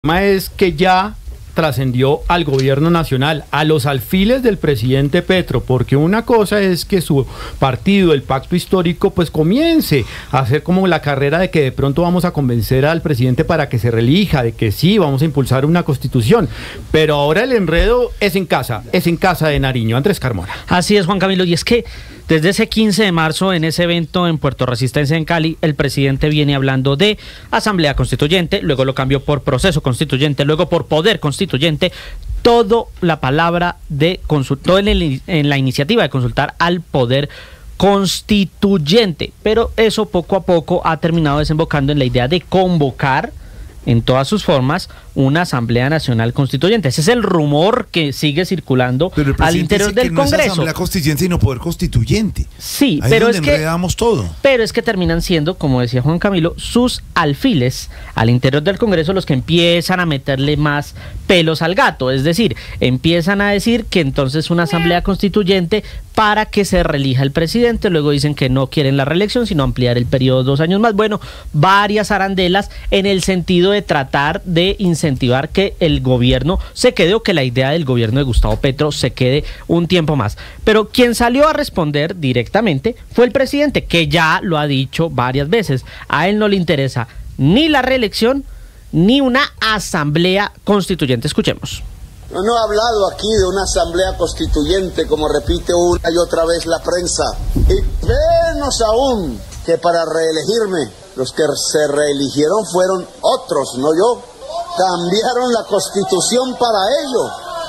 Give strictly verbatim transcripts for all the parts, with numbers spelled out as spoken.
El tema es que ya trascendió al gobierno nacional, a los alfiles del presidente Petro, porque una cosa es que su partido, el Pacto Histórico, pues comience a hacer como la carrera de que de pronto vamos a convencer al presidente para que se reelija, de que sí, vamos a impulsar una constitución, pero ahora el enredo es en casa, es en casa de Nariño. Andrés Carmona. Así es, Juan Camilo, y es que desde ese quince de marzo, en ese evento en Puerto Resistencia, en Cali, el presidente viene hablando de Asamblea Constituyente, luego lo cambió por Proceso Constituyente, luego por Poder Constituyente, todo la palabra de consultar, en, el, en la iniciativa de consultar al Poder Constituyente, pero eso poco a poco ha terminado desembocando en la idea de convocar en todas sus formas una Asamblea Nacional Constituyente. Ese es el rumor que sigue circulando al interior del Congreso. No es Asamblea Constituyente, sino Poder Constituyente. Sí, ahí pero es, es donde que enredamos todo. Pero es que terminan siendo, como decía Juan Camilo, sus alfiles al interior del Congreso los que empiezan a meterle más pelos al gato, es decir, empiezan a decir que entonces una Asamblea Constituyente para que se reelija el presidente, luego dicen que no quieren la reelección, sino ampliar el periodo dos años más. Bueno, varias arandelas en el sentido de tratar de incentivar que el gobierno se quede o que la idea del gobierno de Gustavo Petro se quede un tiempo más. Pero quien salió a responder directamente fue el presidente, que ya lo ha dicho varias veces. A él no le interesa ni la reelección ni una Asamblea Constituyente. Escuchemos. No he hablado aquí de una asamblea constituyente, como repite una y otra vez la prensa. Y menos aún que para reelegirme, los que se reeligieron fueron otros, no yo. Cambiaron la constitución para ello.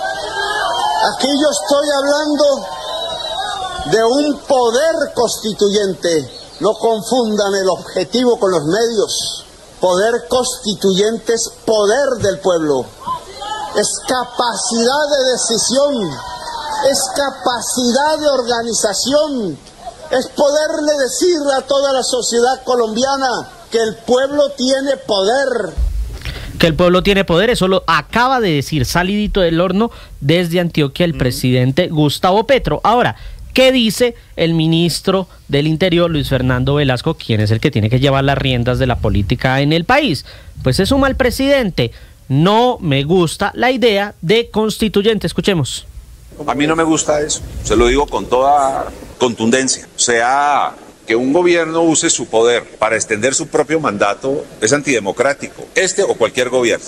Aquí yo estoy hablando de un poder constituyente. No confundan el objetivo con los medios. Poder constituyente es poder del pueblo. Es capacidad de decisión, es capacidad de organización, es poderle decir a toda la sociedad colombiana que el pueblo tiene poder. Que el pueblo tiene poder, eso lo acaba de decir salidito del horno desde Antioquia el mm. presidente Gustavo Petro. Ahora, ¿qué dice el ministro del Interior, Luis Fernando Velasco, quien es el que tiene que llevar las riendas de la política en el país? Pues se suma al presidente. No me gusta la idea de constituyente. Escuchemos. A mí no me gusta eso, se lo digo con toda contundencia. O sea, que un gobierno use su poder para extender su propio mandato es antidemocrático, este o cualquier gobierno.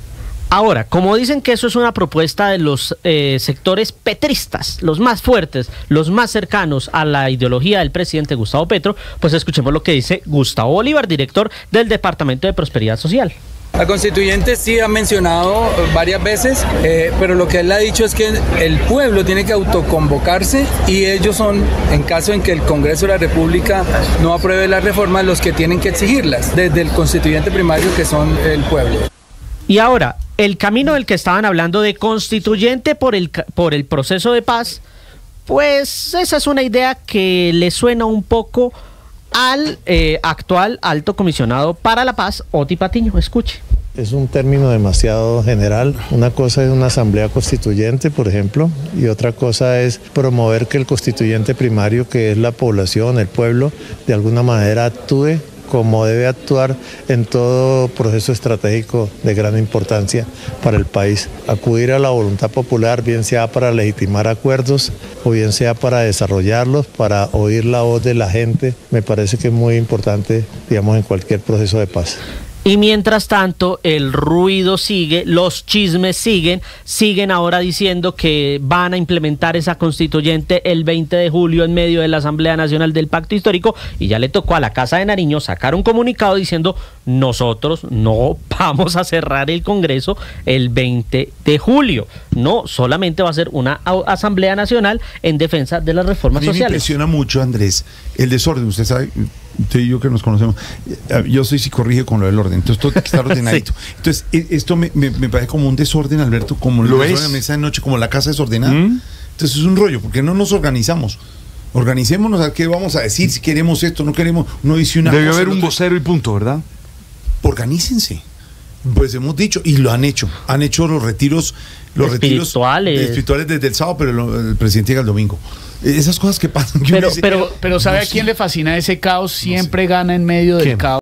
Ahora, como dicen que eso es una propuesta de los eh, sectores petristas, los más fuertes, los más cercanos a la ideología del presidente Gustavo Petro, pues escuchemos lo que dice Gustavo Bolívar, director del Departamento de Prosperidad Social. La constituyente sí ha mencionado varias veces, eh, pero lo que él ha dicho es que el pueblo tiene que autoconvocarse y ellos son, en caso en que el Congreso de la República no apruebe las reformas, los que tienen que exigirlas, desde el constituyente primario, que son el pueblo. Y ahora, el camino del que estaban hablando de constituyente por el, por el proceso de paz, pues esa es una idea que le suena un poco al eh, actual alto comisionado para la paz, Oti Patiño. Escuche. Es un término demasiado general. Una cosa es una asamblea constituyente, por ejemplo, y otra cosa es promover que el constituyente primario, que es la población, el pueblo, de alguna manera actúe como debe actuar en todo proceso estratégico de gran importancia para el país. Acudir a la voluntad popular, bien sea para legitimar acuerdos o bien sea para desarrollarlos, para oír la voz de la gente, me parece que es muy importante, digamos, en cualquier proceso de paz. Y mientras tanto, el ruido sigue, los chismes siguen, siguen ahora diciendo que van a implementar esa constituyente el veinte de julio en medio de la Asamblea Nacional del Pacto Histórico, y ya le tocó a la Casa de Nariño sacar un comunicado diciendo: nosotros no vamos a cerrar el Congreso el veinte de julio, no, solamente va a ser una Asamblea Nacional en defensa de las reformas sociales. Me impresiona mucho, Andrés, el desorden. Usted sabe, usted y yo que nos conocemos, yo soy psicorrige con lo del orden, entonces todo está ordenadito. Sí. Entonces, esto me, me, me parece como un desorden, Alberto, como lo es la mesa de noche, como la casa desordenada. ¿Mm? Entonces es un rollo, porque no nos organizamos. Organicémonos a qué vamos a decir, si queremos esto, no queremos, no dice una Debe cosa. haber un vocero y punto, ¿verdad? Organícense. Pues hemos dicho, y lo han hecho, han hecho los retiros, los espirituales. retiros espirituales desde el sábado, pero el, el presidente llega el domingo. Esas cosas que pasan. Pero, pero, pero ¿sabe no a quién sé. le fascina ese caos? Siempre no sé. gana en medio del ¿Quién? caos.